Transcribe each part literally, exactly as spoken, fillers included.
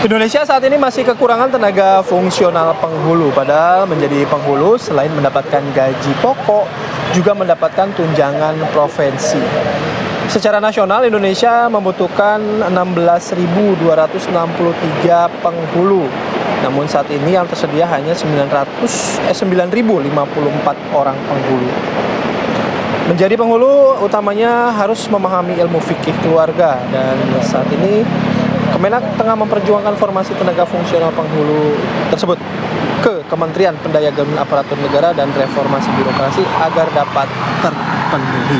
Indonesia saat ini masih kekurangan tenaga fungsional penghulu, padahal menjadi penghulu selain mendapatkan gaji pokok, juga mendapatkan tunjangan profesi. Secara nasional, Indonesia membutuhkan enam belas ribu dua ratus enam puluh tiga penghulu. Namun saat ini yang tersedia hanya sembilan ratus, eh, sembilan ribu lima puluh empat orang penghulu. Menjadi penghulu utamanya harus memahami ilmu fikih keluarga, dan saat ini Kemenak tengah memperjuangkan formasi tenaga fungsional penghulu tersebut ke Kementerian Pendayagungan Aparatur Negara dan Reformasi Birokrasi agar dapat terpenuhi.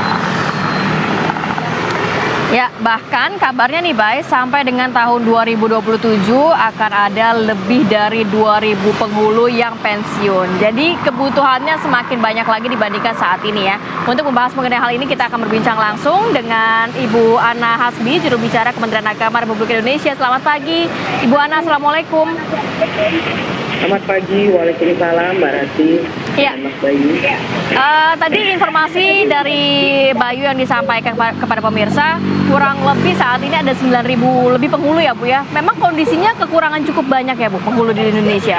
Ya, bahkan kabarnya nih Bay, sampai dengan tahun dua ribu dua puluh tujuh akan ada lebih dari dua ribu penghulu yang pensiun. Jadi kebutuhannya semakin banyak lagi dibandingkan saat ini ya. Untuk membahas mengenai hal ini kita akan berbincang langsung dengan Ibu Ana Hasbi, juru bicara Kementerian Agama Republik Indonesia. Selamat pagi, Ibu Ana. Assalamualaikum. Selamat pagi, waalaikumsalam, Mbak Rati. Ya. Mas Bayu. Uh, tadi informasi dari Bayu yang disampaikan kepada pemirsa, kurang lebih saat ini ada sembilan ribu lebih penghulu ya Bu ya. Memang kondisinya kekurangan cukup banyak ya Bu, penghulu di Indonesia.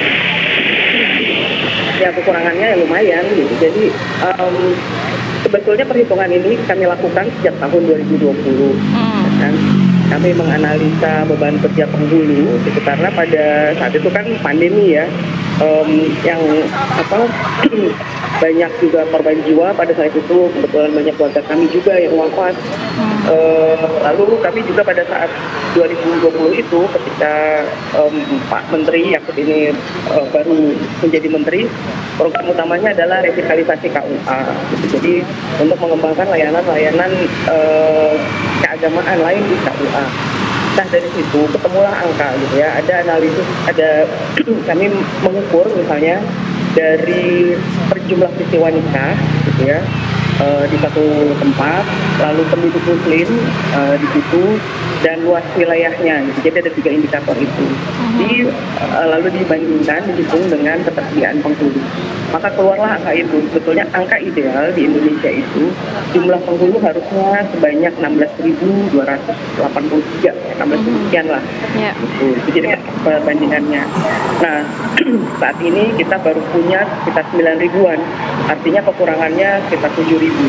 Ya, kekurangannya ya lumayan gitu. Jadi um, sebetulnya perhitungan ini kami lakukan sejak tahun dua ribu dua puluh. Hmm. Kan? Kami menganalisa beban kerja penghulu gitu, karena pada saat itu kan pandemi ya, um, yang apa banyak juga korban jiwa pada saat itu, kebetulan banyak keluarga kami juga yang wafat. Uh, lalu kami juga pada saat dua ribu dua puluh itu ketika um, Pak Menteri Yakut ini uh, baru menjadi menteri, program utamanya adalah revitalisasi K U A. Gitu. Jadi untuk mengembangkan layanan-layanan uh, keagamaan lain di K U A. Nah, dari situ ketemulah angka gitu ya. Ada analisis, ada kami mengukur misalnya dari perjumlah peristiwa nikah gitu ya, uh, di satu tempat, lalu penduduk muslim uh, di situ, dan luas wilayahnya gitu. Jadi ada tiga indikator itu. Di, uh, lalu dibandingkan, dihitung dengan ketersediaan penghulu. Maka keluarlah angka itu. Sebetulnya angka ideal di Indonesia itu jumlah penghulu harusnya sebanyak enam belas ribu dua ratus delapan puluh tiga, enam belas ribu sekian lah. Yeah. Gitu. Itu jadi perbandingannya. Nah, saat ini kita baru punya sekitar sembilan ribuan. Artinya kekurangannya sekitar tujuh ribu.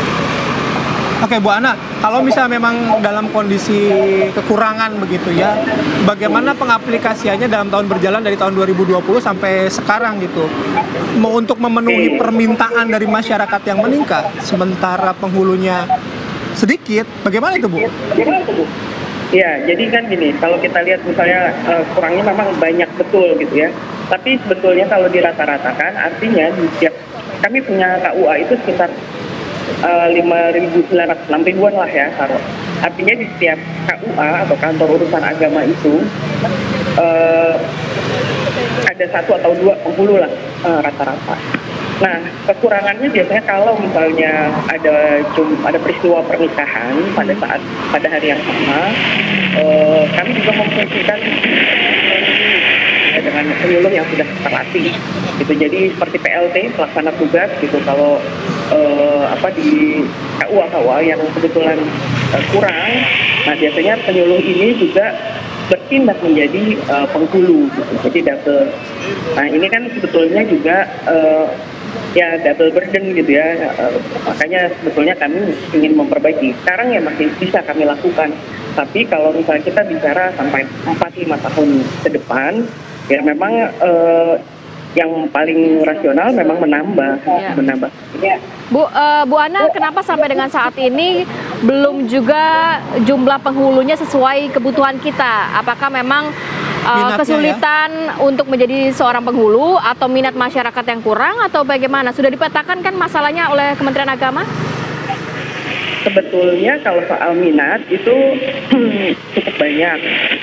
Oke Bu Ana, kalau misalnya memang dalam kondisi kekurangan begitu ya, bagaimana pengaplikasiannya dalam tahun berjalan dari tahun dua ribu dua puluh sampai sekarang gitu, mau untuk memenuhi permintaan dari masyarakat yang meningkat, sementara penghulunya sedikit, bagaimana itu Bu? Ya, jadi kan gini, kalau kita lihat misalnya uh, kurangnya memang banyak betul gitu ya, tapi sebetulnya kalau dirata-ratakan artinya di setiap, kami punya K U A itu sekitar lima ribu sembilan ratus, enam ribuan lah ya taruh. Artinya di setiap K U A atau kantor urusan agama itu uh, ada satu atau dua penghulu lah uh, rata-rata. Nah, kekurangannya biasanya kalau misalnya ada cum, ada peristiwa pernikahan pada saat pada hari yang sama, uh, kami juga memfungsikan ya, dengan penyuluh yang sudah terlatih gitu. Jadi seperti P L T, pelaksana tugas gitu, kalau uh, apa di K U A K U A yang kebetulan uh, kurang, nah biasanya penyuluh ini juga bertindak menjadi uh, penghulu gitu. Jadi double. Nah, ini kan sebetulnya juga uh, ya double burden gitu ya, uh, makanya sebetulnya kami ingin memperbaiki. Sekarang ya masih bisa kami lakukan, tapi kalau misalnya kita bicara sampai empat lima tahun ke depan, ya memang uh, yang paling rasional memang menambah, ya. menambah. Ya. Bu, uh, Bu Ana, kenapa sampai dengan saat ini belum juga jumlah penghulunya sesuai kebutuhan kita? Apakah memang uh, kesulitan ya? Untuk menjadi seorang penghulu, atau minat masyarakat yang kurang, atau bagaimana? Sudah dipetakan kan masalahnya oleh Kementerian Agama? Sebetulnya kalau soal minat itu cukup banyak.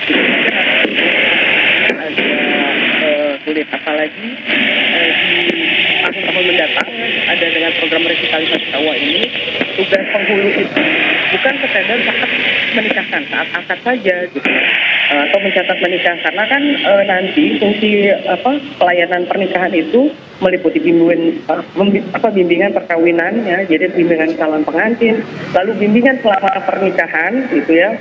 Sulit, apalagi eh, di tahun-tahun mendatang ada dengan program revitalisasi K U A ini, tugas penghulu itu bukan sekadar saat menikahkan, saat akad saja gitu, uh, atau mencatat menikah, karena kan uh, nanti fungsi apa pelayanan pernikahan itu meliputi bimbingan uh, apa bimbingan perkawinannya, jadi bimbingan calon pengantin, lalu bimbingan selama pernikahan gitu ya.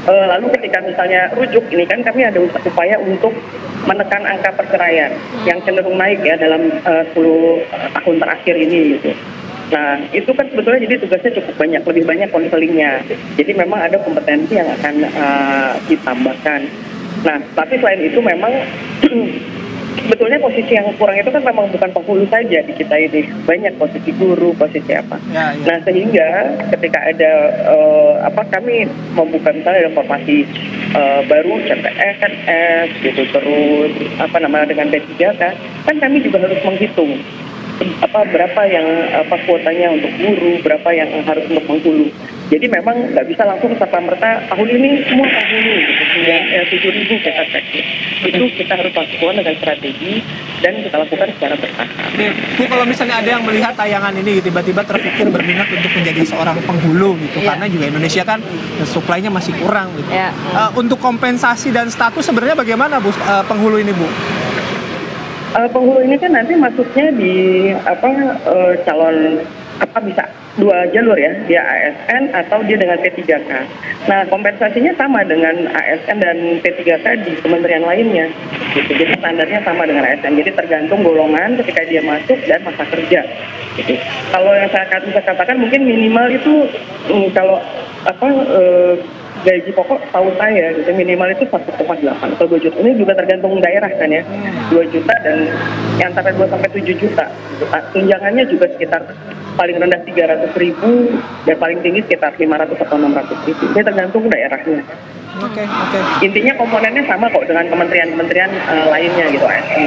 Uh, lalu ketika misalnya rujuk ini kan kami ada upaya untuk menekan angka perceraian yang cenderung naik ya dalam uh, sepuluh tahun terakhir ini gitu. Nah itu kan sebetulnya jadi tugasnya cukup banyak, lebih banyak konselingnya. Jadi memang ada kompetensi yang akan uh, ditambahkan. Nah tapi selain itu memang sebetulnya posisi yang kurang itu kan memang bukan penghulu saja di kita ini, banyak posisi guru, posisi apa. Ya, ya. Nah sehingga ketika ada uh, apa kami membuka misalnya ada formasi uh, baru C P S, N S gitu, terus apa namanya dengan P tiga K, kan kami juga harus menghitung apa berapa yang apa kuotanya untuk guru, berapa yang harus untuk penghulu. Jadi memang nggak bisa langsung serta merta tahun ini semua penghulu gitu, ya tujuh ribu kita cek. Itu kita harus lakukan dengan strategi dan kita lakukan secara bertahap. Oke, Bu, kalau misalnya ada yang melihat tayangan ini tiba-tiba terpikir berminat untuk menjadi seorang penghulu gitu, ya. Karena juga Indonesia kan suplainya masih kurang gitu. Ya. Uh, untuk kompensasi dan status sebenarnya bagaimana Bu uh, penghulu ini Bu? Uh, penghulu ini kan nanti masuknya di apa uh, calon apa bisa dua jalur ya, dia A S N atau dia dengan P tiga K. Nah kompensasinya sama dengan A S N dan P tiga K di kementerian lainnya. Gitu. Jadi standarnya sama dengan A S N. Jadi tergantung golongan ketika dia masuk dan masa kerja. Gitu. Kalau yang saya bisa katakan mungkin minimal itu mm, kalau apa eh, gaji pokok tahu saya gitu minimal itu satu koma delapan atau dua juta. Ini juga tergantung daerah kan ya. dua juta dan yang antara dua sampai tujuh juta. Tunjangannya juga sekitar paling rendah tiga ratus ribu dan paling tinggi sekitar lima ratus atau enam ratus ribu. Ini tergantung daerahnya. Oke, okay, oke. Okay. Intinya komponennya sama kok dengan kementerian-kementerian uh, lainnya gitu A S N.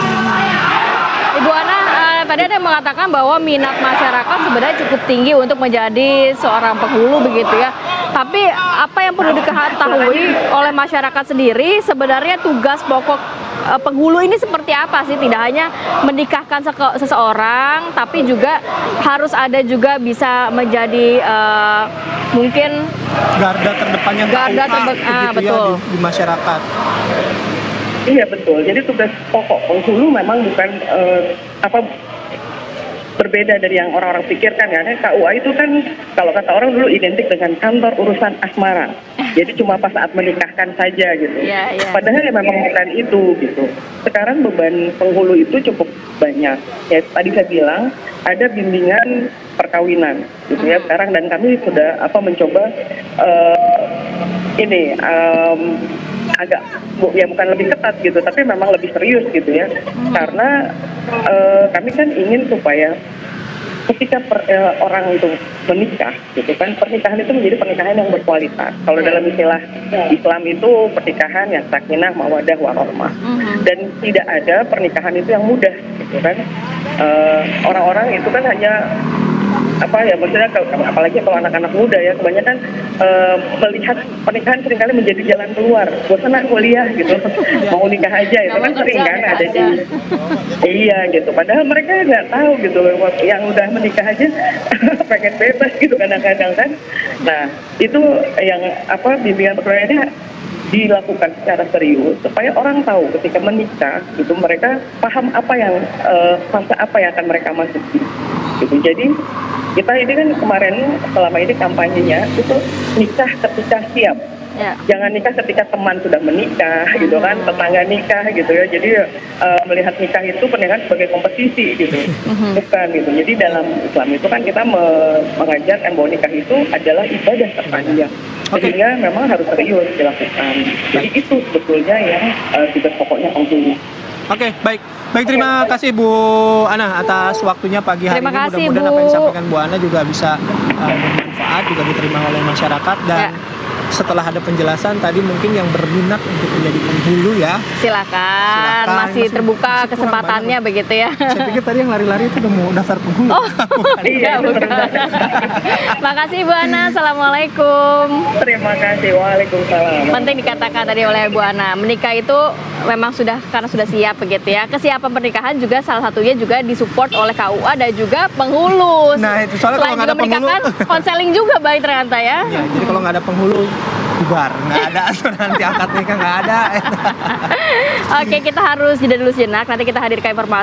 Ibu Ana, uh, tadi ada yang mengatakan bahwa minat masyarakat sebenarnya cukup tinggi untuk menjadi seorang penghulu begitu ya. Tapi apa yang perlu diketahui oleh masyarakat sendiri sebenarnya tugas pokok uh, penghulu ini seperti apa sih? Tidak hanya menikahkan seseorang, tapi juga harus ada juga bisa menjadi uh, mungkin garda terdepannya garda terdepan ah, betul ya, di, di masyarakat. Iya betul. Jadi tugas pokok penghulu memang bukan uh, apa berbeda dari yang orang-orang pikirkan ya. K U A itu kan kalau kata orang dulu identik dengan kantor urusan asmara. Jadi cuma pas saat menikahkan saja gitu. Yeah, yeah. Padahal ya memang bukan itu gitu. Sekarang beban penghulu itu cukup banyak. Ya tadi saya bilang ada bimbingan perkawinan gitu ya sekarang dan kami sudah apa mencoba uh, ini um, agak bu, ya bukan lebih ketat gitu tapi memang lebih serius gitu ya karena uh, kami kan ingin supaya ketika per, uh, orang itu menikah gitu kan pernikahan itu menjadi pernikahan yang berkualitas. Kalau dalam istilah Islam itu pernikahan yang sakinah mawaddah warahmah dan tidak ada pernikahan itu yang mudah gitu kan. Uh, orang-orang itu kan hanya apa ya maksudnya apalagi kalau anak-anak muda ya kebanyakan uh, melihat pernikahan seringkali menjadi jalan keluar bosan lah kuliah gitu mau nikah aja itu kan sering kan ada di iya gitu padahal mereka nggak tahu gitu yang udah menikah aja pengen bebas gitu kadang-kadang kan nah itu yang apa bimbingan perkawinan dilakukan secara serius supaya orang tahu ketika menikah gitu mereka paham apa yang uh, fase apa yang akan mereka masuki gitu jadi kita ini kan kemarin selama ini kampanyenya itu nikah ketika siap. Ya. Jangan nikah ketika teman sudah menikah hmm. gitu kan, tetangga nikah gitu ya. Jadi uh, melihat nikah itu pernikahan sebagai kompetisi gitu. Hmm. Bukan gitu. Jadi dalam Islam itu kan kita me- mengajarkan bahwa nikah itu adalah ibadah terpanjang. Okay. Sehingga memang harus serius dilakukan. Jadi itu sebetulnya yang uh, tugas pokoknya penghulu. Oke, okay, baik. Baik, terima ya. kasih Bu Ana atas waktunya pagi hari terima ini. Kasih, mudah-mudahan Bu. apa yang disampaikan Bu Ana juga bisa uh, bermanfaat, juga diterima oleh masyarakat. Dan ya. setelah ada penjelasan tadi mungkin yang berminat untuk menjadi penghulu ya. Silakan, Silakan. masih, masih terbuka masih kesempatannya begitu ya. Saya pikir tadi yang lari-lari itu udah mau daftar penghulu. Oh, iya, bukan. Makasih Bu Ana, Assalamualaikum. Terima kasih, Waalaikumsalam. Penting dikatakan tadi oleh Bu Ana, menikah itu memang sudah karena sudah siap begitu ya. Kesiapan pernikahan juga salah satunya juga disupport oleh K U A dan juga penghulu. Nah itu soalnya kalau nggak ada penghulu, konseling juga baik ternyata ya. Ya jadi kalau nggak ada penghulu bubar, nggak ada asuransi akad nikah nggak ada. Oke kita harus jeda dulu sejenak, nanti kita hadirkan informasi.